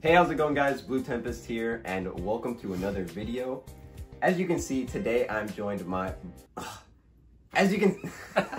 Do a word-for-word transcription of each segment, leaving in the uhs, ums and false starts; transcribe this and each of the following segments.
Hey, how's it going, guys? Blue Tempest here, and welcome to another video. As you can see, today I'm joined by my... As you can...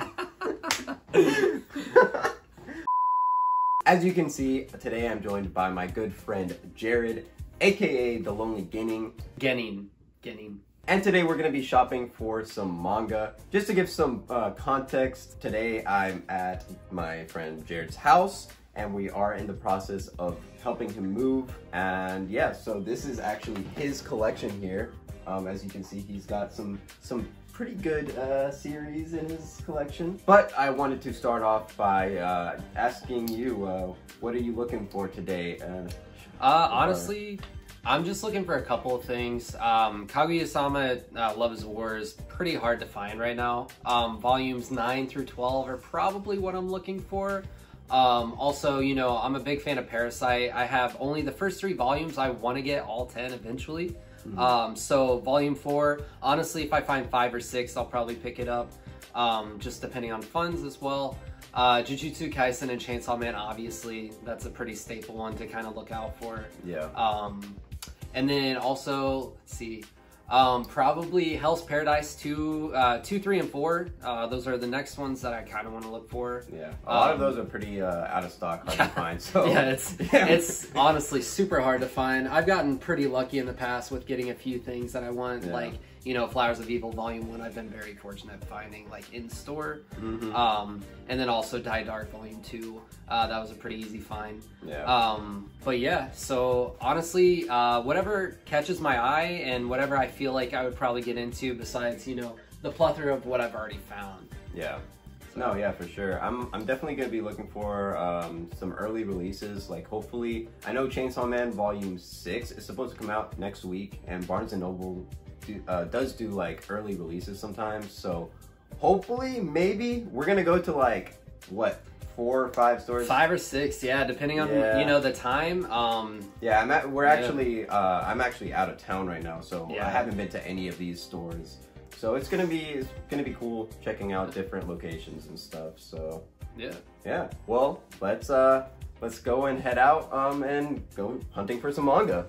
As you can see, today I'm joined by my good friend, Jared, aka The Lonely Ginning. Genning. Genning. And today we're going to be shopping for some manga. Just to give some uh, context, today I'm at my friend Jared's house, and we are in the process of helping him move. And yeah, so this is actually his collection here. Um, as you can see, he's got some some pretty good uh, series in his collection. But I wanted to start off by uh, asking you, uh, what are you looking for today? Uh, uh, honestly, I'm just looking for a couple of things. Um, Kaguya-sama uh, Love is War is pretty hard to find right now. Um, volumes nine through twelve are probably what I'm looking for. Um, also, you know, I'm a big fan of Parasite. I have only the first three volumes. I want to get all ten eventually. Mm-hmm. Um, so volume four, honestly, if I find five or six, I'll probably pick it up. Um, just depending on funds as well. Uh, Jujutsu Kaisen and Chainsaw Man, obviously, that's a pretty staple one to kind of look out for. Yeah. Um, and then also, let's see, um, probably Hell's Paradise two, uh, two, three, and four. Uh, those are the next ones that I kind of want to look for. Yeah, a lot um, of those are pretty uh, out of stock, hard to find. So yeah, it's yeah. it's honestly super hard to find. I've gotten pretty lucky in the past with getting a few things that I want, yeah. like, you know, Flowers of Evil Volume one. I've been very fortunate finding like in store. Mm-hmm. Um, and then also Die Dark Volume two. Uh, that was a pretty easy find. Yeah. Um, but yeah, so honestly, uh, whatever catches my eye and whatever I feel like I would probably get into, besides, you know, the plethora of what I've already found. Yeah. So. No, yeah, for sure. I'm I'm definitely gonna be looking for um, some early releases. Like, hopefully, I know Chainsaw Man Volume six is supposed to come out next week, and Barnes and Noble do, uh, does do like early releases sometimes. So hopefully, maybe we're gonna go to like what? Four or five stores, five or six, yeah, depending on yeah. you know the time. Um, yeah, I'm at, we're yeah. actually uh, I'm actually out of town right now, so yeah. I haven't been to any of these stores. So it's gonna be it's gonna be cool checking out different locations and stuff. So yeah, yeah. Well, let's uh let's go and head out um and go hunting for some manga.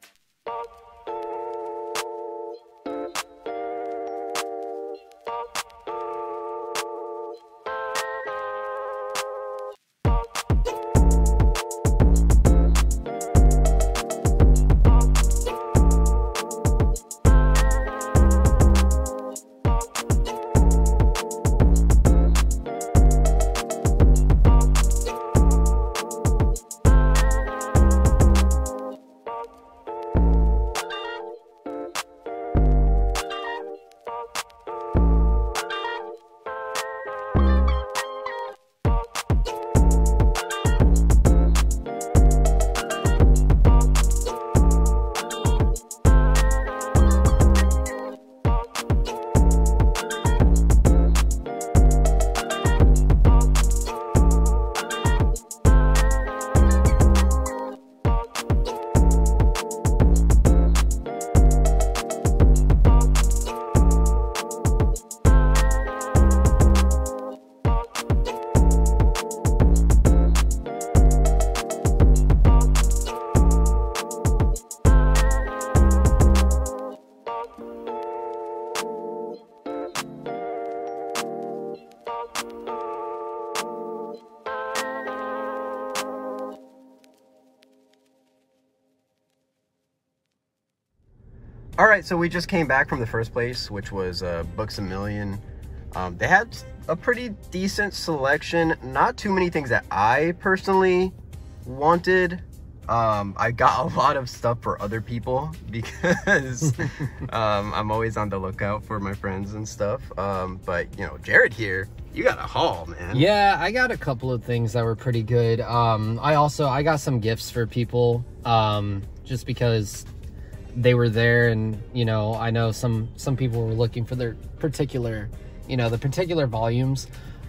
All right, so we just came back from the first place, which was uh, Books A Million. Um, they had a pretty decent selection. Not too many things that I personally wanted. Um, I got a lot of stuff for other people because um, I'm always on the lookout for my friends and stuff. Um, but, you know, Jared here, you got a haul, man. Yeah, I got a couple of things that were pretty good. Um, I also, I got some gifts for people um, just because they were there, and you know, I know some some people were looking for their particular, you know, the particular volumes.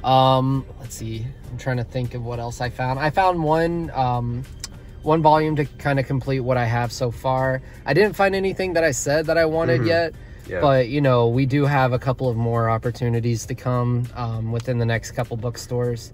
Um, let's see, I'm trying to think of what else I found. I found one um, one volume to kind of complete what I have so far. I didn't find anything that I said that I wanted mm-hmm. yet. Yeah. But, you know, we do have a couple of more opportunities to come um, within the next couple bookstores.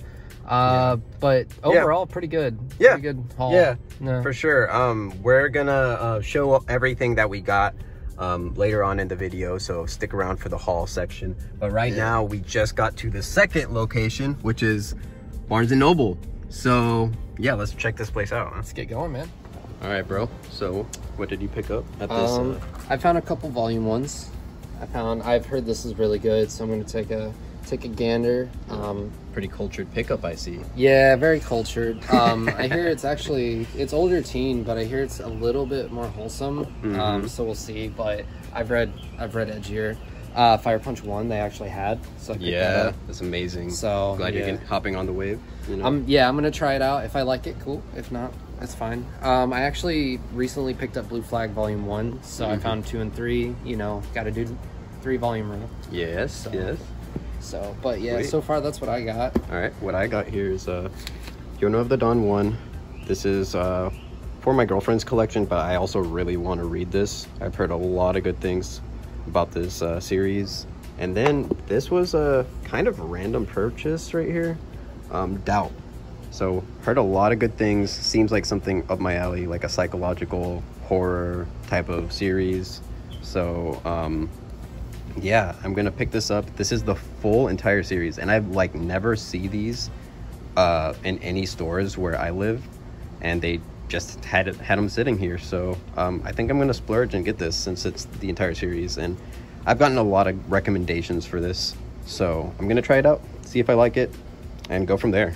Uh, yeah. But overall, yeah. pretty good. Yeah. Pretty good haul. Yeah, yeah, for sure. Um, we're gonna uh, show everything that we got um, later on in the video, so stick around for the haul section. But right yeah. now, we just got to the second location, which is Barnes and Noble. So yeah, let's check this place out. Huh? Let's get going, man. All right, bro. So what did you pick up at this? Um, uh... I found a couple volume ones. I found, I've heard this is really good, so I'm gonna take a take a gander. Um, Pretty cultured pickup, I see. Yeah, very cultured. Um, I hear it's actually, it's older teen, but I hear it's a little bit more wholesome. Mm-hmm. Um, so we'll see. But I've read, I've read edgier. Uh, Fire Punch One they actually had, so I yeah, that that's amazing. So glad yeah. you're getting, hopping on the wave. You know? Um, yeah, I'm gonna try it out. If I like it, cool. If not, that's fine. Um, I actually recently picked up Blue Flag Volume One, so mm-hmm. I found two and three. You know, got to do three volume rule. Yes, so, yes. So, but yeah, Sweet. So far that's what I got. All right, what I got here is uh, Yona of the Dawn one. This is uh, for my girlfriend's collection, but I also really want to read this. I've heard a lot of good things about this uh, series. And then this was a kind of random purchase right here, um, Doubt. So heard a lot of good things. Seems like something up my alley, like a psychological horror type of series. So um, yeah, I'm gonna pick this up. This is the full entire series, and I've like never see these uh, in any stores where I live, and they just had it, had them sitting here. So um, I think I'm gonna splurge and get this since it's the entire series, and I've gotten a lot of recommendations for this. So I'm gonna try it out, see if I like it, and go from there.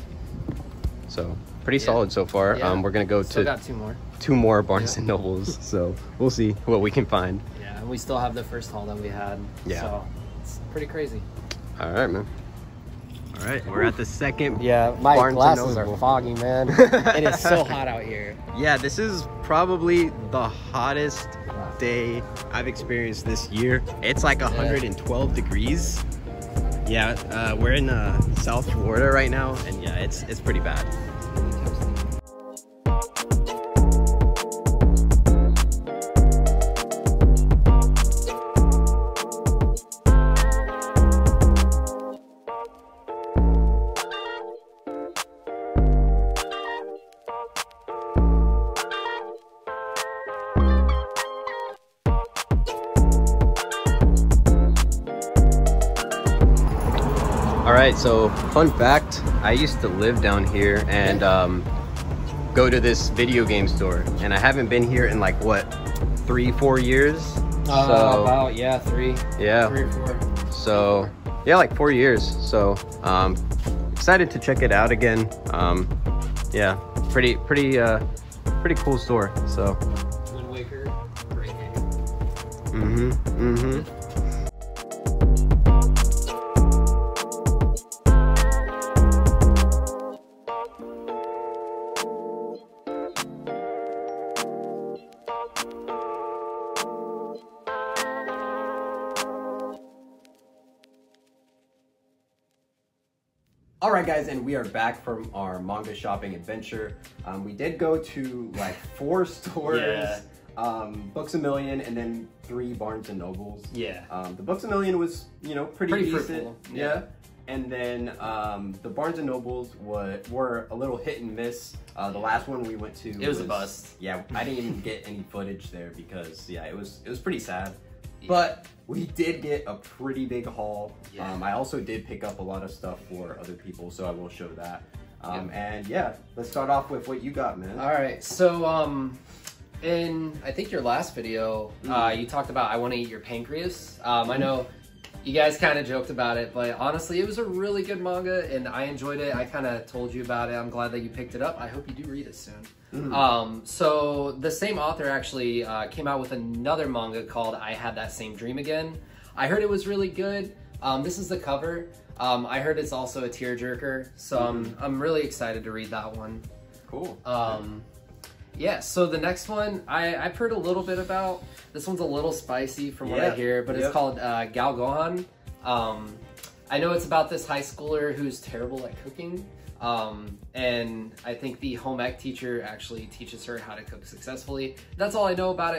So pretty yeah. solid so far. Yeah. Um, we're gonna go Still to got two more. two more Barnes yeah. and Nobles. So we'll see what we can find. Yeah, and we still have the first haul that we had. Yeah. So it's pretty crazy. All right, man. All right, we're at the second. Yeah, my Barnes glasses are foggy, man. It is so hot out here. Yeah, this is probably the hottest day I've experienced this year. It's like one hundred twelve yeah. degrees. Yeah, uh, we're in uh, South Florida right now, and yeah, it's it's pretty bad. All right, so fun fact, I used to live down here and um, go to this video game store, and I haven't been here in like, what, three, four years? Uh, so, about, yeah, three. Yeah. Three or four. So, yeah, like four years. So, um, excited to check it out again. Um, yeah, pretty, pretty, uh, pretty cool store, so. Wind Waker, great game. Mm-hmm, mm-hmm. All right, guys, and we are back from our manga shopping adventure. Um, we did go to like four stores, yeah. um, Books A Million, and then three Barnes and Nobles. Yeah. Um, the Books A Million was, you know, pretty, pretty decent. fruitful. Yeah. yeah. And then um, the Barnes and Nobles were, were a little hit and miss. Uh, the last one we went to, it was, was a bust. Yeah, I didn't even get any footage there because yeah, it was it was pretty sad. Yeah. But we did get a pretty big haul. Yeah. Um, I also did pick up a lot of stuff for other people, so I will show that. Um, yeah. And yeah, let's start off with what you got, man. All right, so um, in I think your last video, mm. uh, you talked about I Want to Eat Your Pancreas. Um, mm. I know you guys kind of joked about it, but honestly, it was a really good manga, and I enjoyed it. I kind of told you about it. I'm glad that you picked it up. I hope you do read it soon. Mm-hmm. Um, so the same author actually uh, came out with another manga called I Had That Same Dream Again. I heard it was really good. Um, this is the cover. Um, I heard it's also a tearjerker, so mm-hmm. I'm, I'm really excited to read that one. Cool. Um, yeah, so the next one, I, I've heard a little bit about. This one's a little spicy from what yeah. I hear, but yep. it's called uh, Gal Gohan. Um, I know it's about this high schooler who's terrible at cooking. Um, and I think the home ec teacher actually teaches her how to cook successfully. That's all I know about it.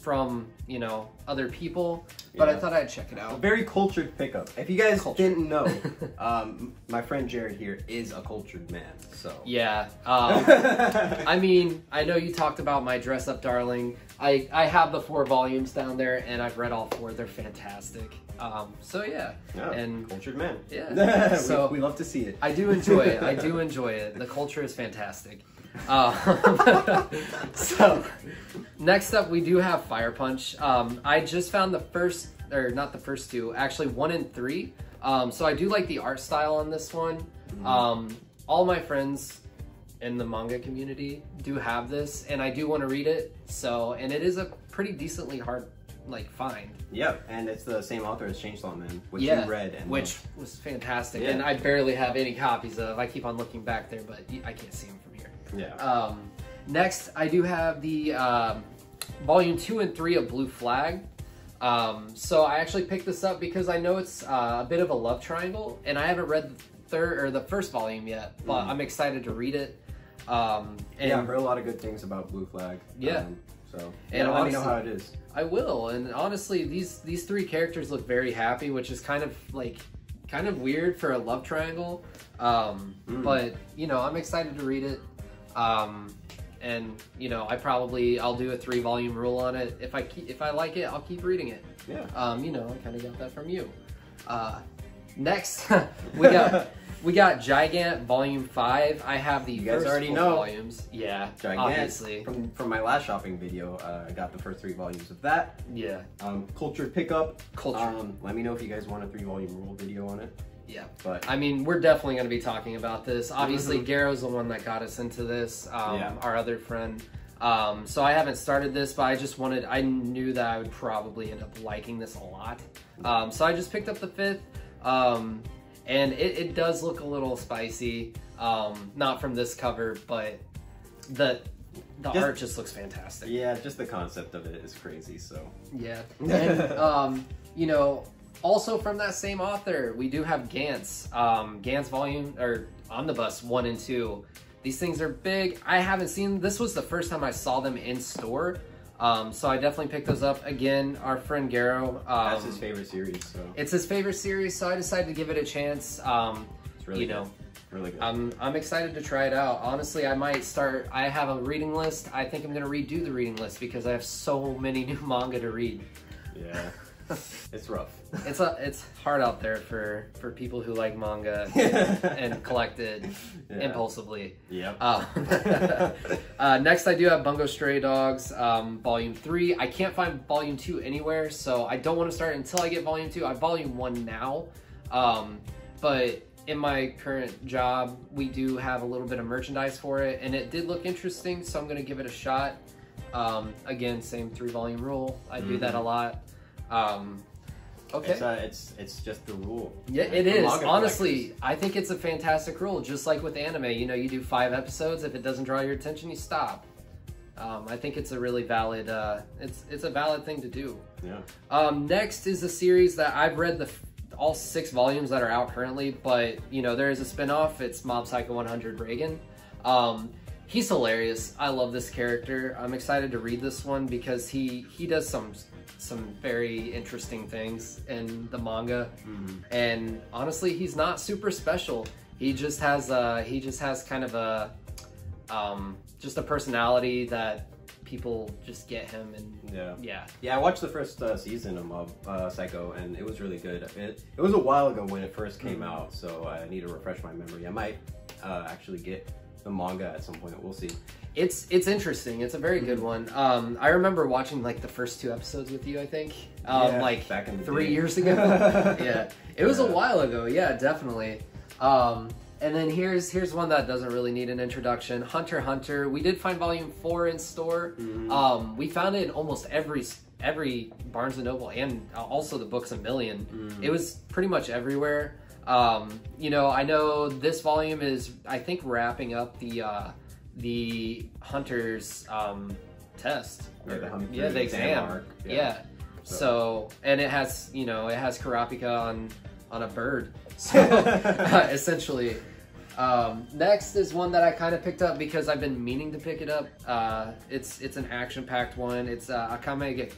from, you know, other people, but yeah. I thought I'd check it out. A very cultured pickup. If you guys Culture. didn't know, um, my friend Jared here is a cultured man, so. Yeah. Um, I mean, I know you talked about my Dress Up Darling. I, I have the four volumes down there, and I've read all four. They're fantastic. Um, so yeah. yeah. And cultured man. Yeah. So we, we love to see it. I do enjoy it. I do enjoy it. The culture is fantastic. Uh, so next up we do have Fire Punch. um, I just found the first, or not the first two, actually one and three. Um, so I do like the art style on this one. Mm-hmm. um, all my friends in the manga community do have this, and I do want to read it. So, and it is a pretty decently hard like find. Yep, and it's the same author as Chainsaw Man, which yeah, you read, and which was fantastic. Yeah. And I barely have any copies of. I keep on looking back there, but I can't see them from here. Yeah. Um, next, I do have the um, volume two and three of Blue Flag. Um, so I actually picked this up because I know it's uh, a bit of a love triangle, and I haven't read the third or the first volume yet, but mm. I'm excited to read it. Um, and yeah, I've heard a lot of good things about Blue Flag. Yeah. Um, so and yeah, let honestly, me know how it is. I will. And honestly, these these three characters look very happy, which is kind of like kind of weird for a love triangle. Um, mm. But you know, I'm excited to read it. Um, and you know, I probably I'll do a three volume rule on it. If I keep, if I like it, I'll keep reading it. Yeah. Um, you know, I kind of got that from you. Uh, next, we got we got Gigant Volume Five. I have the you guys first already four know volumes. Yeah, Gigant. Obviously. From from my last shopping video, uh, I got the first three volumes of that. Yeah. Um, cultured pickup. Culture. Um, let me know if you guys want a three volume rule video on it. Yeah, but I mean, we're definitely going to be talking about this. Obviously, mm-hmm. Garrow's the one that got us into this. Um, yeah. Our other friend. Um, so I haven't started this, but I just wanted. I knew that I would probably end up liking this a lot. Um, so I just picked up the fifth, um, and it, it does look a little spicy. Um, not from this cover, but the the just, art just looks fantastic. Yeah, just the concept of it is crazy. So yeah, and um, you know. Also from that same author, we do have Gantz. Um, Gantz volume, or Omnibus one and two. These things are big. I haven't seen, this was the first time I saw them in store. Um, so I definitely picked those up. Again, our friend Garrow. Um, That's his favorite series. So. It's his favorite series, so I decided to give it a chance. Um, it's really you good. know, really good. I'm, I'm excited to try it out. Honestly, I might start, I have a reading list. I think I'm going to redo the reading list because I have so many new manga to read. Yeah. It's rough. It's a, it's hard out there for, for people who like manga and collect it yeah. impulsively. Yep. Uh, uh, next, I do have Bungo Stray Dogs, um, Volume three. I can't find Volume two anywhere, so I don't want to start until I get Volume two. I have Volume one now, um, but in my current job, we do have a little bit of merchandise for it, and it did look interesting, so I'm going to give it a shot. Um, again, same three-volume rule. I do mm-hmm. that a lot. Um, okay. It's, uh, it's it's just the rule. Yeah, it is. Honestly, I think it's a fantastic rule. Just like with anime, you know, you do five episodes. If it doesn't draw your attention, you stop. Um, I think it's a really valid. Uh, it's it's a valid thing to do. Yeah. Um, next is a series that I've read the all six volumes that are out currently, but you know there is a spinoff. It's Mob Psycho one hundred Reagan. Um, he's hilarious. I love this character. I'm excited to read this one because he he does some. some very interesting things in the manga, mm-hmm. and honestly, he's not super special. He just has a he just has kind of a um, just a personality that people just get him, and yeah, yeah, yeah. I watched the first uh, season of Mob uh, Psycho, and it was really good. It, it was a while ago when it first came mm-hmm. out, so I need to refresh my memory. I might uh, actually get the manga at some point. We'll see. It's it's interesting. It's a very good one. Um, I remember watching like the first two episodes with you. I think um, yeah, like back in the three day. years ago. Yeah, it was yeah. a while ago. Yeah, definitely. Um, and then here's here's one that doesn't really need an introduction. Hunter x Hunter. We did find Volume Four in store. Mm-hmm. Um, we found it in almost every every Barnes and Noble, and also the Books a Million. Mm-hmm. It was pretty much everywhere. Um, you know, I know this volume is I think wrapping up the. Uh, the hunter's um test yeah, the, hum- yeah, the exam, exam. yeah, yeah. So. so and it has you know it has Karapika on on a bird, so uh, essentially Um, next is one that I kind of picked up because I've been meaning to pick it up. Uh, it's it's an action-packed one. It's uh, Akame ga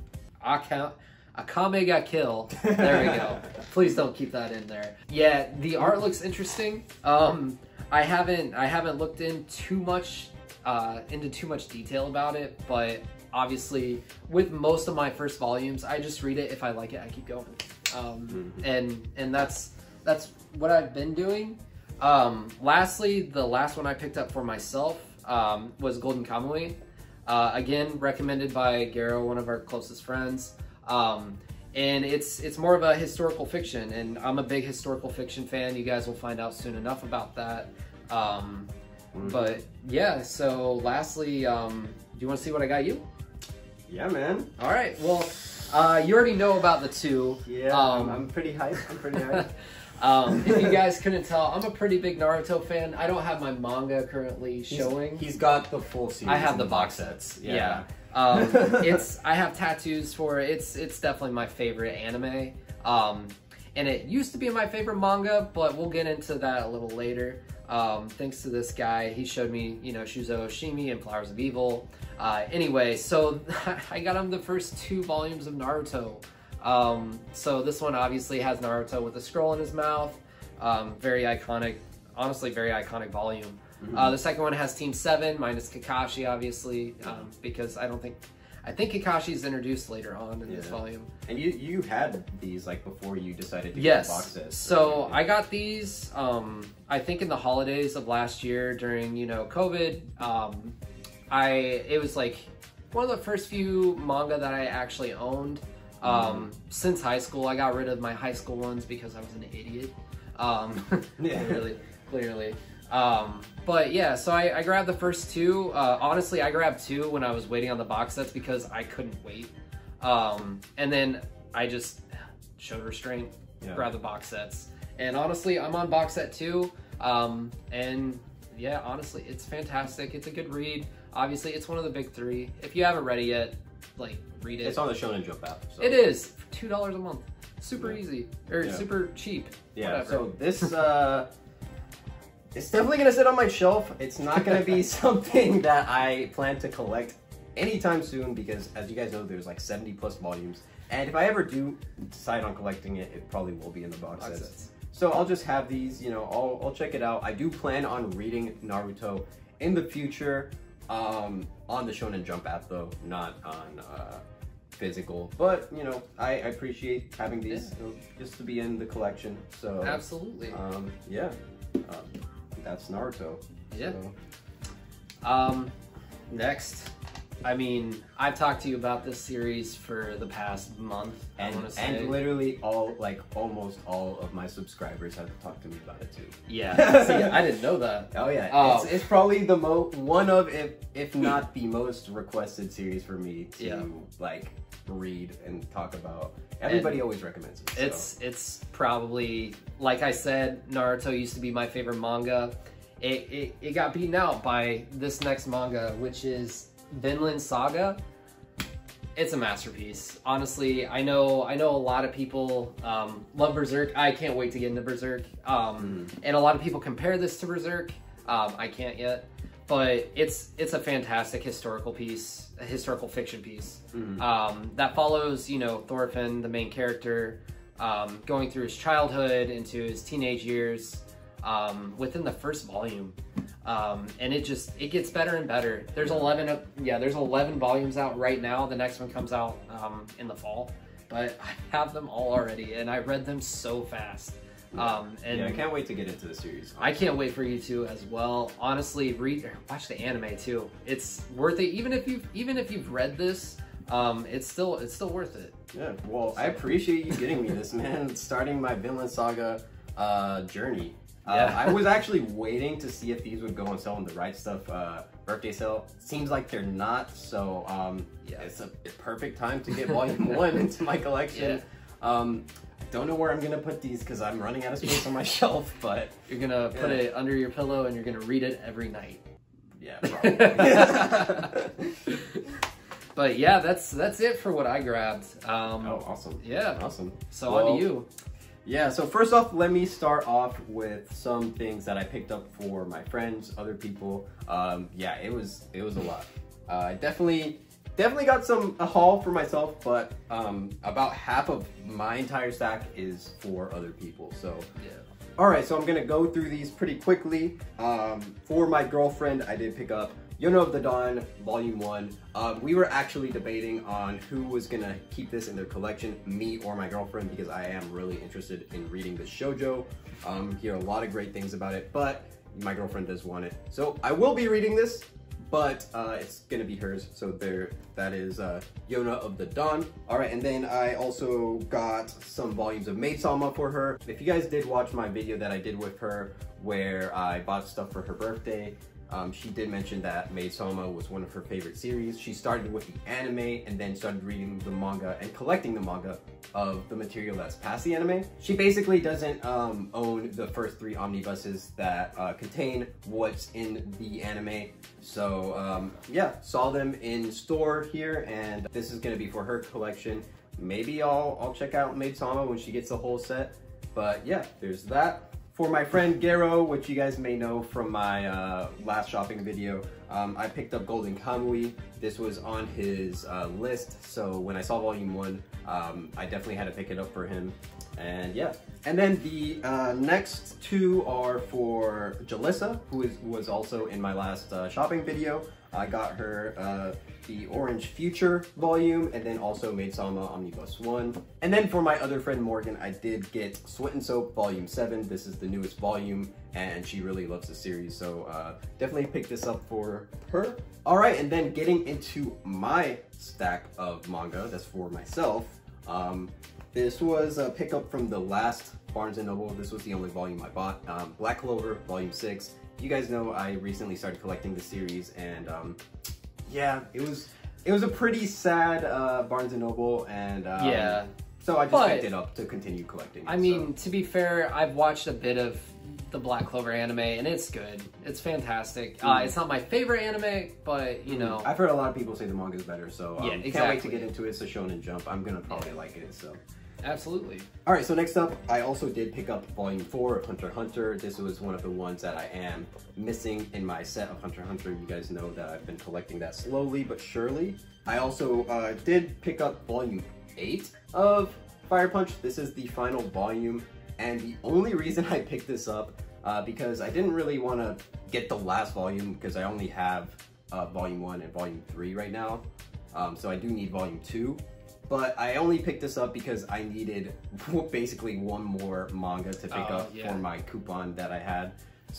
Akame, Akame ga Kill. There we go. Please don't keep that in there. Yeah, the art looks interesting. Um, I haven't I haven't looked in too much uh, into too much detail about it, but obviously with most of my first volumes, I just read it. If I like it, I keep going. Um, mm-hmm. And and that's that's what I've been doing. Um, lastly, the last one I picked up for myself um, was Golden Kamuy. Uh, again, recommended by Garo, one of our closest friends. Um, and it's it's more of a historical fiction, and I'm a big historical fiction fan. You guys will find out soon enough about that. Um, mm-hmm. But yeah, so lastly, um, do you want to see what I got you? Yeah, man. All right. Well, uh, you already know about the two. Yeah, um, I'm, I'm pretty hyped. I'm pretty hyped. Um, if you guys couldn't tell, I'm a pretty big Naruto fan. I don't have my manga currently showing. He's, he's got the full series. I have the, the box sets. Yeah. yeah. Um, it's I have tattoos for it. It's it's definitely my favorite anime. Um, and it used to be my favorite manga, but we'll get into that a little later. Um, thanks to this guy, he showed me, you know, Shuzo Oshimi and Flowers of Evil. Uh, anyway, so I got him the first two volumes of Naruto. Um, so this one obviously has Naruto with a scroll in his mouth. Um, very iconic, honestly, very iconic volume. Mm-hmm. Uh, the second one has Team seven, minus Kakashi, obviously, um, because I don't think, I think Kakashi's introduced later on in yeah. this volume. And you you had these, like, before you decided to yes. get the box sets. So right? I got these, um, I think in the holidays of last year during, you know, COVID. Um, I, it was, like, one of the first few manga that I actually owned. Um, since high school. I got rid of my high school ones because I was an idiot. Um, yeah. Clearly, clearly. Um, but yeah, so I, I grabbed the first two. Uh, honestly, I grabbed two when I was waiting on the box sets because I couldn't wait. Um, and then I just showed restraint, yeah. grabbed the box sets. And honestly, I'm on box set two. Um, and yeah, honestly, it's fantastic. It's a good read. Obviously, it's one of the big three. If you haven't read it yet, like, read it. It's on the Shonen Jump app. So. It is. two dollars a month. Super yeah. easy. Or yeah. super cheap. Yeah, whatever. So this, uh... it's definitely going to sit on my shelf. It's not going to be something that I plan to collect anytime soon because, as you guys know, there's like seventy plus volumes. And if I ever do decide on collecting it, it probably will be in the box, box sets. sets. So I'll just have these, you know, I'll, I'll check it out. I do plan on reading Naruto in the future. Um, on the Shonen Jump app though, not on uh, physical. But you know, I, I appreciate having these yeah. you know, just to be in the collection. So absolutely, um, yeah, um, that's Naruto. Yeah. So. Um, next, I mean, I've talked to you about this series for the past month. And, I want to say, and literally all, like almost all of my subscribers have talked to me about it too. Yeah, See, I didn't know that. Oh yeah, oh. It's, it's probably the mo one of, if if not the most requested series for me to yeah. like read and talk about. Everybody and always recommends it. So. It's it's probably, like I said, Naruto used to be my favorite manga. It it, it got beaten out by this next manga, which is Vinland Saga. It's a masterpiece. Honestly, I know I know a lot of people um, love Berserk. I can't wait to get into Berserk. Um, mm. And a lot of people compare this to Berserk. Um, I can't yet. But it's it's a fantastic historical piece, a historical fiction piece. Mm. Um, that follows, you know, Thorfinn, the main character, um, going through his childhood into his teenage years um, within the first volume. Um, and it just, it gets better and better. There's eleven, yeah, there's eleven volumes out right now. The next one comes out um, in the fall, but I have them all already and I read them so fast. Um, and yeah, I can't wait to get into the series. Honestly. I can't wait for you to as well. Honestly, read, watch the anime too. It's worth it. Even if you've, even if you've read this, um, it's still, it's still worth it. Yeah. Well, I appreciate you getting me this, man. Starting my Vinland Saga, uh, journey. Yeah. Uh, I was actually waiting to see if these would go on sale on the Right Stuff uh, birthday sale. Seems like they're not, so um, yeah, it's a perfect time to get volume one into my collection. Yeah. Um, I don't know where I'm gonna put these because I'm running out of space on my shelf, but you're gonna put yeah. it under your pillow and you're gonna read it every night. Yeah, probably. But yeah, that's that's it for what I grabbed. Um, oh, awesome! Yeah, awesome. So well, on to you. Yeah, so first off, let me start off with some things that I picked up for my friends, other people. Um, yeah, it was it was a lot. Uh, I definitely definitely got some a haul for myself, but um, about half of my entire stack is for other people. So yeah. All right, so I'm gonna go through these pretty quickly. Um, for my girlfriend, I did pick up Yona of the Dawn, Volume one. Um, we were actually debating on who was gonna keep this in their collection, me or my girlfriend, because I am really interested in reading the shoujo. Um, hear a lot of great things about it, but my girlfriend does want it. So I will be reading this, but uh, it's gonna be hers. So there, that is uh, Yona of the Dawn. All right, and then I also got some volumes of Maid Sama for her. If you guys did watch my video that I did with her, where I bought stuff for her birthday, Um, she did mention that Maid Sama was one of her favorite series. She started with the anime and then started reading the manga and collecting the manga of the material that's past the anime. She basically doesn't um, own the first three omnibuses that uh, contain what's in the anime. So um, yeah, saw them in store here, and this is gonna be for her collection. Maybe I'll, I'll check out Maid Sama when she gets the whole set. But yeah, there's that. For my friend Gero, which you guys may know from my uh, last shopping video, um, I picked up Golden Kamui. This was on his uh, list, so when I saw Volume one, um, I definitely had to pick it up for him. And yeah. And then the uh, next two are for Jalissa, who is, was also in my last uh, shopping video. I got her uh, the Orange Future volume, and then also Maid Sama Omnibus one. And then for my other friend Morgan, I did get Sweat and Soap Volume seven. This is the newest volume, and she really loves the series, so uh, definitely pick this up for her. All right, and then getting into my stack of manga, that's for myself. Um, this was a pickup from the last Barnes and Noble. This was the only volume I bought. Um, Black Clover Volume six. You guys know I recently started collecting the series, and um, yeah, it was it was a pretty sad uh, Barnes and Noble, and um, yeah, so I just but, picked it up to continue collecting. I mean, so. To be fair, I've watched a bit of the Black Clover anime, and it's good. It's fantastic. Mm. Uh, it's not my favorite anime, but you know, I've heard a lot of people say the manga is better, so um, yeah, exactly. Can't wait to get into it. It's a Shonen Jump. I'm gonna probably yeah. like it. So. Absolutely. All right, so next up, I also did pick up Volume four of Hunter x Hunter. This was one of the ones that I am missing in my set of Hunter x Hunter. You guys know that I've been collecting that slowly but surely. I also uh, did pick up Volume eight of Fire Punch. This is the final volume, and the only reason I picked this up, uh, because I didn't really want to get the last volume, because I only have uh, Volume one and Volume three right now. Um, so I do need Volume two. But I only picked this up because I needed basically one more manga to pick uh, up yeah. for my coupon that I had.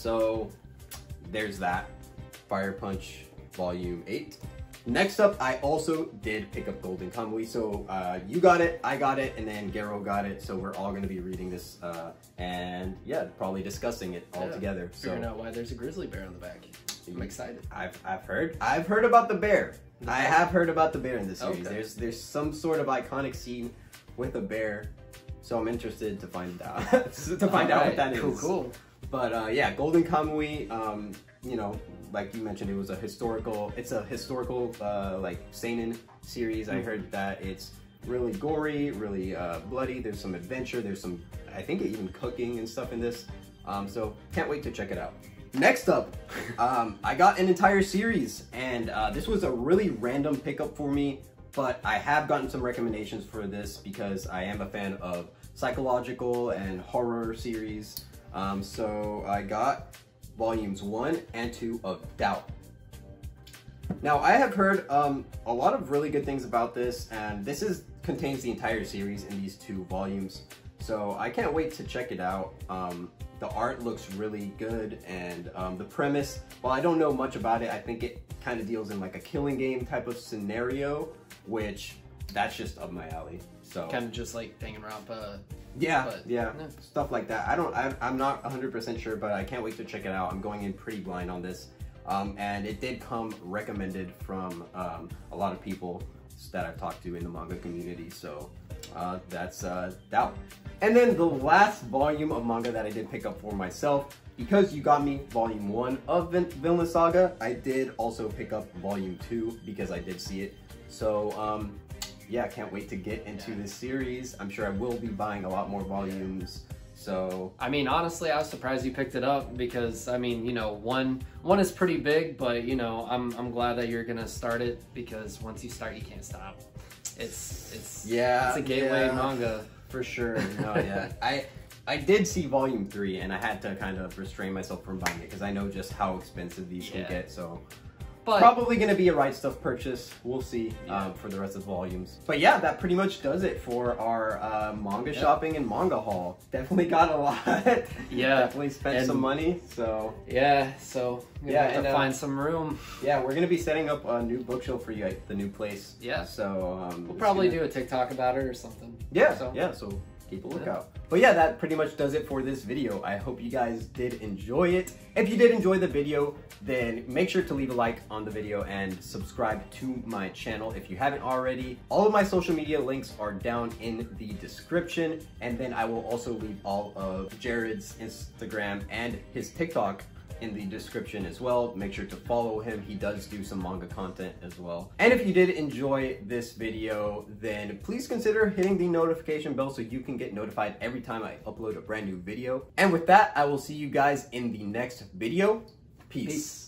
So there's that. Fire Punch Volume eight. Next up, I also did pick up Golden Kamui. So uh, you got it, I got it, and then Gero got it. So we're all going to be reading this uh, and yeah, probably discussing it all yeah. together. Figuring so, out why there's a grizzly bear on the back. I'm excited. I've, I've heard. I've heard about the bear. I have heard about the bear in this series. Okay. There's there's some sort of iconic scene with a bear, so I'm interested to find out to find All out right. what that cool, is. Cool, cool. But uh, yeah, Golden Kamui. Um, you know, like you mentioned, it was a historical. It's a historical uh, like seinen series. Mm-hmm. I heard that it's really gory, really uh, bloody. There's some adventure. There's some, I think, even cooking and stuff in this. Um, so can't wait to check it out. Next up, um, I got an entire series, and uh, this was a really random pickup for me, but I have gotten some recommendations for this because I am a fan of psychological and horror series. Um, so I got volumes one and two of Doubt. Now, I have heard um, a lot of really good things about this, and this is contains the entire series in these two volumes. So I can't wait to check it out. Um, the art looks really good, and um, the premise, while I don't know much about it, I think it kind of deals in like a killing game type of scenario, which that's just up my alley. So kind of just like Danganronpa. Yeah, but, yeah, no. stuff like that. I don't, I, I'm not one hundred percent sure, but I can't wait to check it out. I'm going in pretty blind on this. Um, and it did come recommended from um, a lot of people that I've talked to in the manga community. So uh, that's uh, Doubt. And then the last volume of manga that I did pick up for myself, because you got me volume one of Vin Vinland Saga, I did also pick up volume two because I did see it. So um, yeah, can't wait to get into yeah. this series. I'm sure I will be buying a lot more volumes. So I mean, honestly, I was surprised you picked it up because I mean, you know, one one is pretty big, but you know, I'm I'm glad that you're gonna start it because once you start, you can't stop. It's it's yeah, it's a gateway yeah, manga for sure. No, yeah, I I did see volume three, and I had to kind of restrain myself from buying it because I know just how expensive these yeah. can get. So. But, probably going to be a Right Stuff purchase. We'll see yeah. um, for the rest of the volumes. But yeah, that pretty much does it for our uh, manga yep. shopping and manga haul. Definitely got a lot. Yeah. Definitely spent and, some money. So yeah, so yeah, have to find some room. Yeah, we're going to be setting up a new bookshelf for you at the new place. Yeah. So um, we'll probably gonna... do a TikTok about it or something. Yeah, so. yeah. So keep a lookout. Yeah. But yeah, that pretty much does it for this video. I hope you guys did enjoy it. If you did enjoy the video, then make sure to leave a like on the video and subscribe to my channel if you haven't already. All of my social media links are down in the description, and then I will also leave all of Jared's Instagram and his TikTok in the description as well. Make sure to follow him. He does do some manga content as well. And if you did enjoy this video, then please consider hitting the notification bell so you can get notified every time I upload a brand new video. And with that, I will see you guys in the next video. Peace. Peace.